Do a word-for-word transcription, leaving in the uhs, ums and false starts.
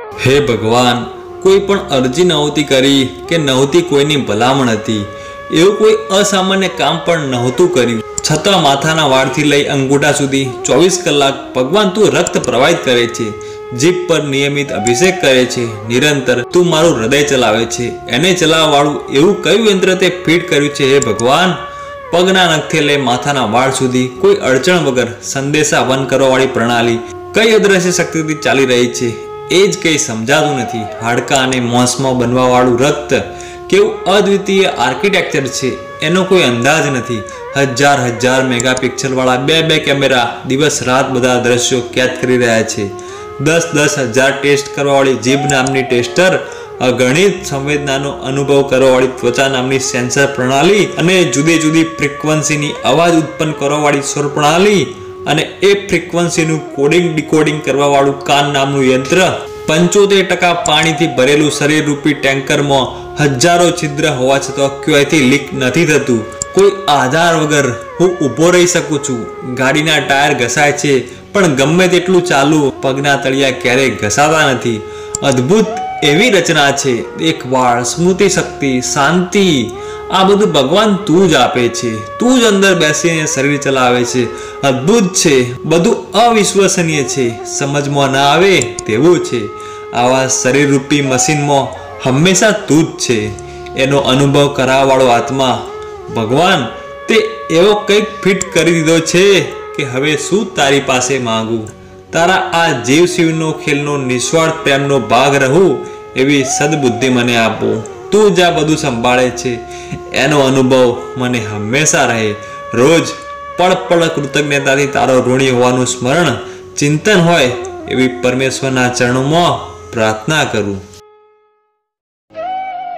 હે ભગવાન, કોઈ પણ અરજી નહોતી કરી કે નહોતી કોઈની ભલામણ હતી, એવું કોઈ અસામાન્ય કામ પણ નહોતું કર્યું, છતાં માથાના વાળથી લઈ અંગૂઠા સુધી ચોવીસ કલાક ભગવાન તું રક્ત પ્રવાહિત કરે છે, જીભ પર નિયમિત અભિષેક કરે છે, નિરંતર તું મારું હૃદય ચલાવે છે. એને ચલાવવા વાળું એવું કયું યંત્ર તે ફિટ કર્યું છે? હે ભગવાન, પગના નખથી લઈ માથાના વાળ સુધી કોઈ અડચણ વગર સંદેશા વહન કરવાવાળી પ્રણાલી કઈ અદ્રશ્ય શક્તિથી ચાલી રહી છે એ જ કંઈ સમજાતું નથી. હાડકાં અને મોસમાં બનવા વાળું રક્ત કેવું અદ્વિતીય આર્કિટેક્ચર છે એનો કોઈ અંદાજ નથી. હજાર હજાર મેગાપિક્સલ વાળા બે બે કેમેરા દિવસ રાત બધા દ્રશ્યો કેદ કરી રહ્યા છે. દસ દસ હજાર ટેસ્ટ કરવાવાળી જીભ નામની ટેસ્ટર, અગણિત સંવેદનાનો અનુભવ કરવાવાળી ત્વચા નામની સેન્સર પ્રણાલી અને જુદી જુદી ફ્રીક્વન્સીની અવાજ ઉત્પન્ન કરવાવાળી સ્વર પ્રણાલી અને એ ફ્રીક્વન્સીનું કોડિંગ ડિકોડિંગ કરવાવાળું કાન નામનું યંત્ર, પંચોતેર ટકા પાણીથી ભરેલું શરીર રૂપી ટેન્કરમાં હજારો છિદ્ર હોવા છતાં ક્યાંયથી લીક નથી થતું. કોઈ આધાર વગર હું ઊભો રહી શકું છું. ગાડીના ટાયર ઘસાય છે પણ ગમે તેટલું ચાલુ પગના તળિયા ક્યારેય ઘસાતા નથી. અદ્ભુત એવી રચના છે. દેખભાળ, સ્મૃતિ શક્તિ, શાંતિ, આ બધું ભગવાન તું જ આપે છે. તું જ અંદર બેસીને શરીર ચલાવે છે. અદ્ભુત છે, બધું અવિશ્વસનીય છે, સમજમાં ના આવે તેવું છે. આવા શરીર રૂપી મશીનમાં હંમેશા તું જ છે. એનો અનુભવ કરાવવાળો આત્મા ભગવાન તે એવો કંઈક ફિટ કરી દીધો છે કે હવે શું તારી પાસે માંગુ. તારા આ જીવ શિવનો ખેલનો નિસ્વાર્થ પ્રેમનો ભાગ રહું એવી સદબુદ્ધિ મને આપો. તું જ આ બધું સંભાળે છે એનો અનુભવ મને હંમેશા રહે. રોજ પળ પળ કૃતજ્ઞતાથી તારો ઋણી હોવાનું સ્મરણ ચિંતન હોય એવી પરમેશ્વરના ચરણોમાં પ્રાર્થના કરું.